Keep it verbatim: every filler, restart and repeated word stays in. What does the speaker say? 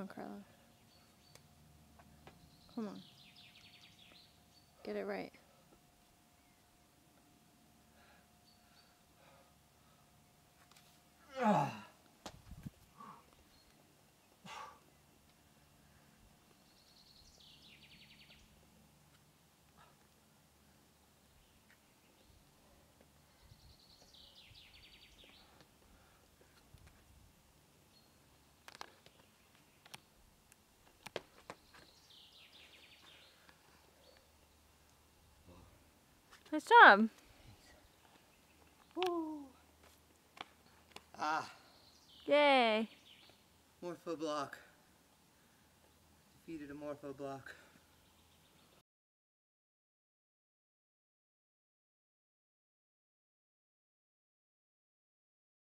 on, Carlo. Come on. Get it right. Nice job. Woo. Ah. Yay. Morpho block. Defeated a morpho block.